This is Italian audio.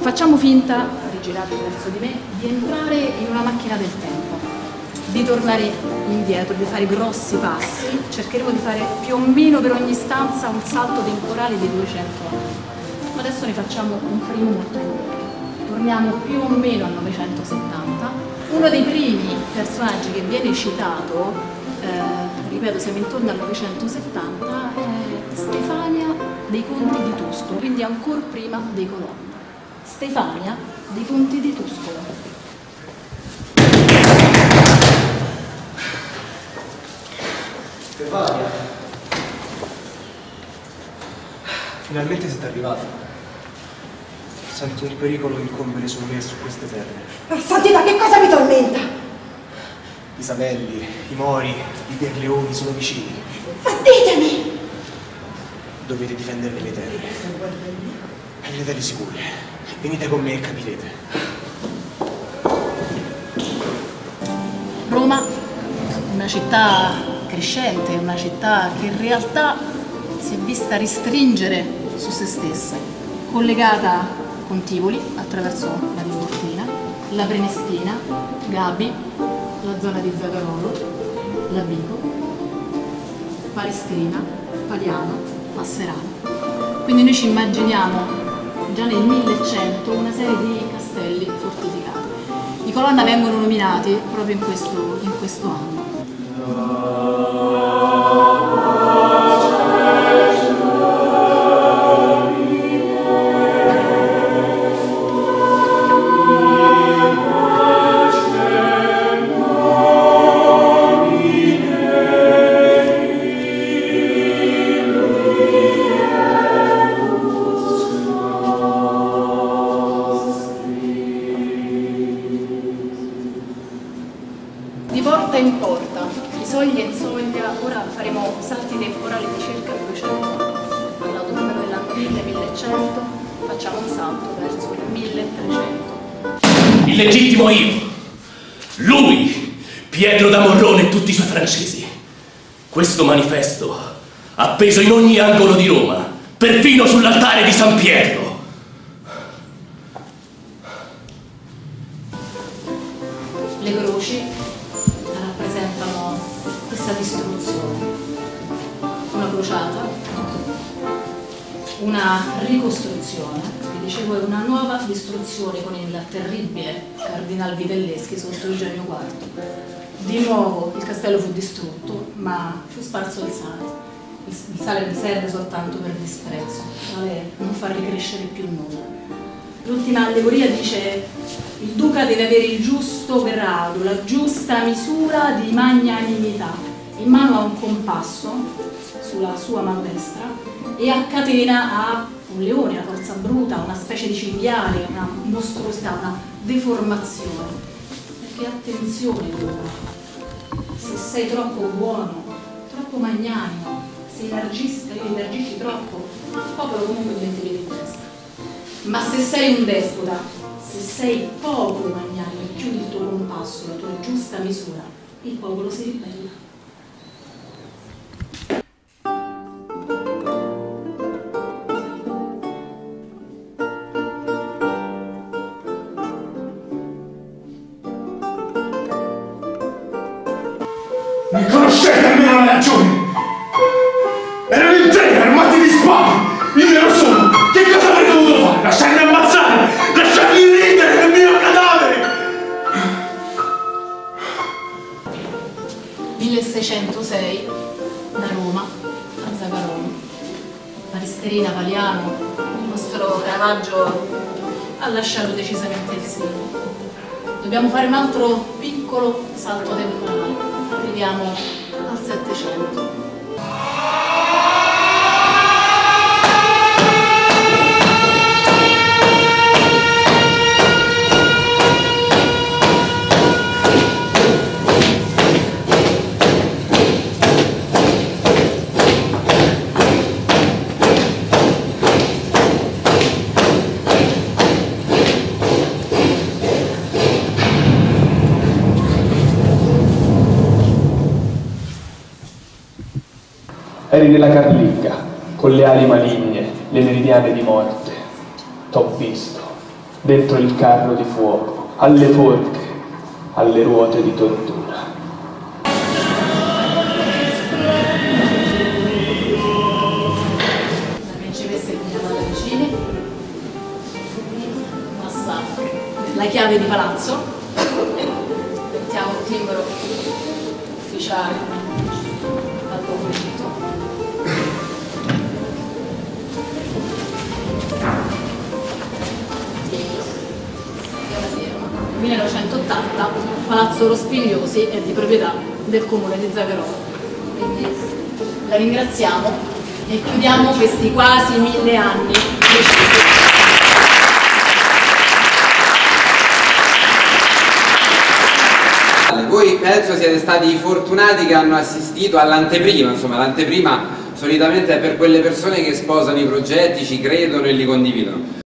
Facciamo finta, rigirate verso di me, di entrare in una macchina del tempo, di tornare indietro, di fare grossi passi. Cercheremo di fare più o meno per ogni stanza un salto temporale di 200 anni. Ma adesso ne facciamo un primo molto indietro. Torniamo più o meno al 970. Uno dei primi personaggi che viene citato, ripeto, siamo intorno al 970, è Stefania dei Conti di Tuscolo, quindi ancora prima dei Colonna. Stefania dei Conti di Tuscolo. Stefania, finalmente siete arrivata. Sento un pericolo incombere su me e su queste terre. Santità, che cosa mi tormenta? I Savelli, i Mori, i Pierleoni sono vicini. Ma ditemi! Dovete difendere le mie terre. Prendetele sicure. Venite con me e capirete. Roma, una città crescente, una città che in realtà si è vista restringere su se stessa, collegata con Tivoli attraverso la Tiburtina, la Prenestina, Gabi, la zona di Zagarolo, Labico, Palestrina, Paliano, Passerano. Quindi noi ci immaginiamo già nel 1100 una serie di castelli fortificati. I Colonna vengono nominati proprio in questo anno. Di porta in porta, di soglia in soglia, ora faremo salti temporali di circa 200 anni. All'autunno dell'anno 1100 facciamo un salto verso il 1300. Il legittimo Ivo, lui, Pietro da Morrone e tutti i suoi francesi. Questo manifesto appeso in ogni angolo di Roma, perfino sull'altare di San Pietro. Le croci rappresentano questa distruzione, una crociata, una ricostruzione, vi dicevo è una nuova distruzione con il terribile Cardinal Vitelleschi sotto Eugenio IV. Di nuovo il castello fu distrutto, ma fu sparso il sale. Il sale non serve soltanto per disprezzo, il sale non fa ricrescere più nulla. L'ultima allegoria dice: il duca deve avere il giusto grado, la giusta misura di magnanimità. In mano ha un compasso sulla sua mano destra e a catena ha un leone, una forza bruta, una specie di cinghiale, una mostruosità, una deformazione. Perché attenzione Duca, se sei troppo buono, troppo magnanimo, se elargisci troppo, il popolo comunque diventa di testa. Ma se sei un despota, se sei poco magnanimo e chiudi il tuo compasso, la tua giusta misura, il popolo si ribella. Mi conoscete almeno la ragione? Erano in tre armati di spade! Io ero solo! Che cosa avrei dovuto fare? Lasciarmi ammazzare! Lasciarmi ridere del mio cadavere! 1606 da Roma a Zagarolo. Palestrina, Paliano, il nostro Caravaggio ha lasciato decisamente il segno. Dobbiamo fare un altro piccolo salto temporale. Arriviamo al 700. Eri nella Carlicca, con le ali maligne, le meridiane di morte. T'ho visto. dentro il carro di fuoco, alle forche, alle ruote di tortura. La principessa Elvira Pallavicini passa la chiave di palazzo, mettiamo il timbro ufficiale al documento. 1980, Palazzo Rospigliosi è di proprietà del comune di Zaverolo. Quindi la ringraziamo e chiudiamo questi quasi 1000 anni precisi. Voi penso siete stati fortunati che hanno assistito all'anteprima, insomma l'anteprima solitamente è per quelle persone che sposano i progetti, ci credono e li condividono.